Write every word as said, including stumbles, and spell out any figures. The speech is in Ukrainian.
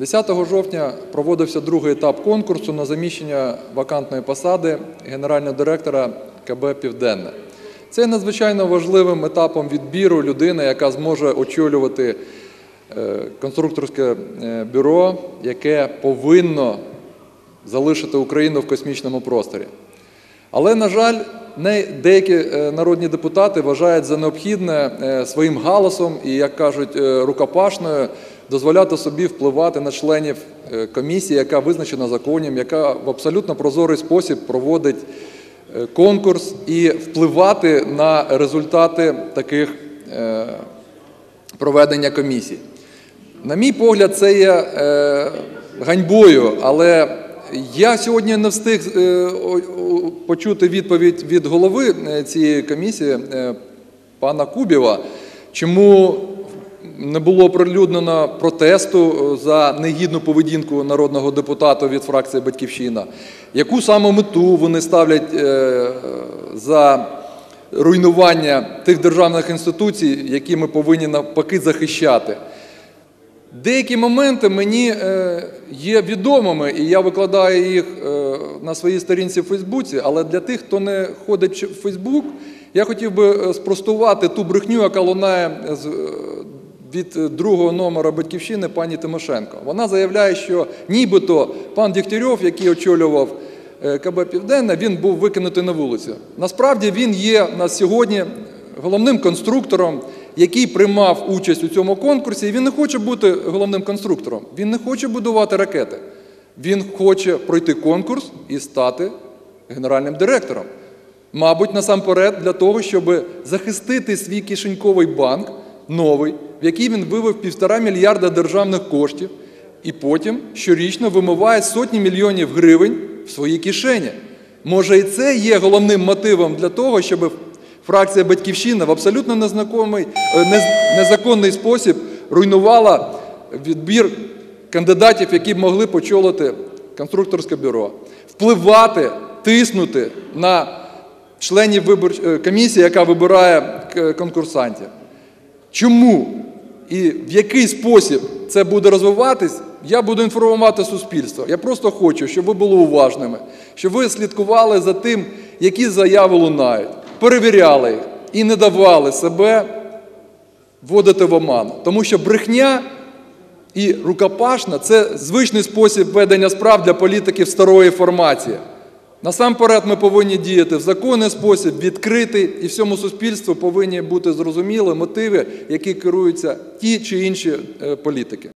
десятого жовтня проводився другий етап конкурсу на заміщення вакантної посади генерального директора ка бе «Південне». Це є надзвичайно важливим етапом відбіру людини, яка зможе очолювати конструкторське бюро, яке повинно залишити Україну в космічному просторі. Але, на жаль, деякі народні депутати вважають за необхідне своїм галасом і, як кажуть, рукопашною дозволяти собі впливати на членів комісії, яка визначена законом, яка в абсолютно прозорий спосіб проводить конкурс, і впливати на результати таких проведення комісій. На мій погляд, це є ганьбою, але я сьогодні не встиг почути відповідь від голови цієї комісії, пана Кубіва, чому не було оприлюднено протесту за негідну поведінку народного депутата від фракції «Батьківщина», яку саме мету вони ставлять за руйнування тих державних інституцій, які ми повинні навпаки захищати. Деякі моменти мені є відомими, і я викладаю їх на своїй сторінці в Фейсбуці, але для тих, хто не ходить в Фейсбук, я хотів би спростувати ту брехню, яка лунає від другого номера «Батьківщини» пані Тимошенко. Вона заявляє, що нібито пан Дегтярьов, який очолював ка бе «Південне», він був викинутий на вулицю. Насправді він є на сьогодні головним конструктором, який приймав участь у цьому конкурсі, і він не хоче бути головним конструктором, він не хоче будувати ракети. Він хоче пройти конкурс і стати генеральним директором. Мабуть, насамперед для того, щоб захистити свій кишеньковий банк, новий, в який він вивів півтора мільярда державних коштів, і потім щорічно вимиває сотні мільйонів гривень в свої кишені. Може, і це є головним мотивом для того, щоб фракція «Батьківщина» в абсолютно незаконний спосіб руйнувала відбір кандидатів, які б могли б очолити конструкторське бюро. Впливати, тиснути на членів комісії, яка вибирає конкурсантів. Чому і в який спосіб це буде розвиватись, я буду інформувати суспільство. Я просто хочу, щоб ви були уважними, щоб ви слідкували за тим, які заяви лунають, перевіряли їх і не давали себе вводити в оману. Тому що брехня і рукопашна – це звичний спосіб ведення справ для політиків старої формації. Насамперед ми повинні діяти в законний спосіб, відкритий, і всьому суспільству повинні бути зрозуміли мотиви, які керуються ті чи інші політики.